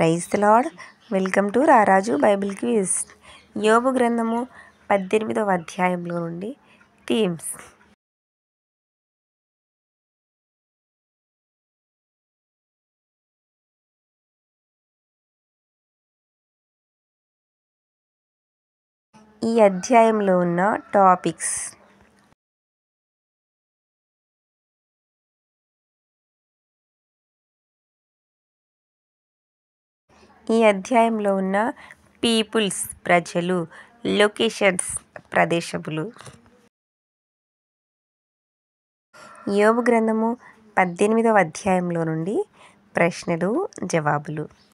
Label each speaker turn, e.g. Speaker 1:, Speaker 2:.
Speaker 1: Praise the lord. Welcome to Raraju Bible quiz. యోబు గ్రంథము 18వ అధ్యాయంలో నుండి థీమ్స్. ఈ అధ్యాయంలో ఉన్న టాపిక్స్: ఈ అధ్యాయంలో ఉన్న పీపుల్స్ ప్రజలు, లొకేషన్స్ ప్రదేశములు. యోబు గ్రంథము 18వ అధ్యాయంలో నుండి ప్రశ్నలు, జవాబులు.